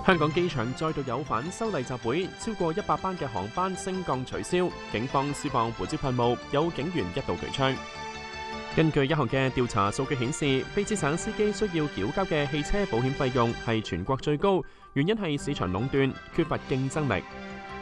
香港機場再度有反修例集會，超過100班嘅航班升降取消，警方施放胡椒噴霧，有警員一度舉槍。根據一項嘅調查數據顯示，卑詩省司機需要繳交嘅汽車保險費用係全國最高，原因係市場壟斷，缺乏競爭力。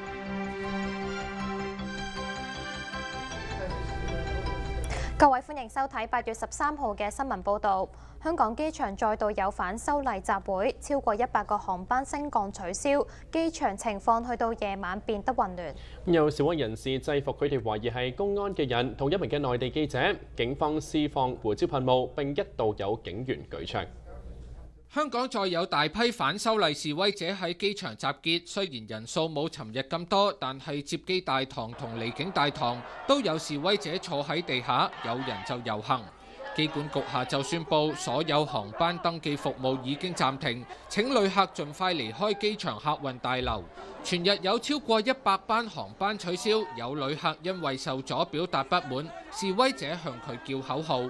各位歡迎收睇8月13號嘅新聞報導。香港機場再度有反修例集會，超過100個航班升降取消，機場情況去到夜晚變得混亂。 有示威人士制服佢哋懷疑係公安嘅人同一名嘅內地記者，警方施放胡椒噴霧，並一度有警員舉槍。 香港再有大批反修例示威者喺機場集結，雖然人數冇尋日咁多，但係接機大堂同離境大堂都有示威者坐喺地下，有人就遊行。機管局下晝宣布，所有航班登記服務已經暫停，請旅客盡快離開機場客運大樓。全日有超過100班航班取消，有旅客因為受阻表達不滿，示威者向佢叫口號。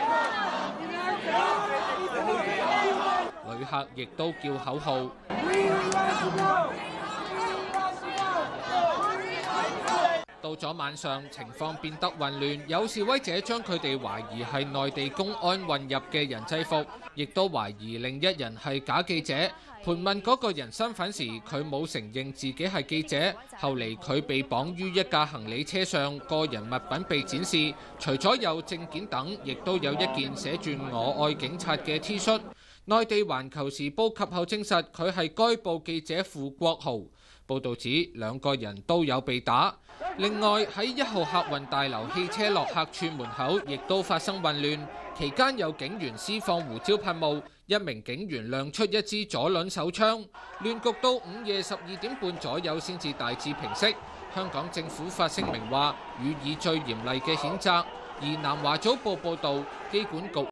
旅客亦都叫口號。到咗晚上，情況變得混亂，有示威者將佢哋懷疑係內地公安混入嘅人制服，亦都懷疑另一人係假記者。盤問嗰個人身份時，佢冇承認自己係記者。後嚟佢被綁於一架行李車上，個人物品被展示，除咗有證件等，亦都有一件寫住我愛警察嘅 T 恤。內地環球時報及後證實佢係該報記者傅國豪。報導指兩個人都有被打。另外喺1號客運大樓汽車落客處門口亦都發生混亂，期間有警員施放胡椒噴霧，一名警員亮出一支左輪手槍，亂局到午夜12點半左右先至大致平息。香港政府發聲明話予以最嚴厲嘅譴責，而南華早報報導，機管局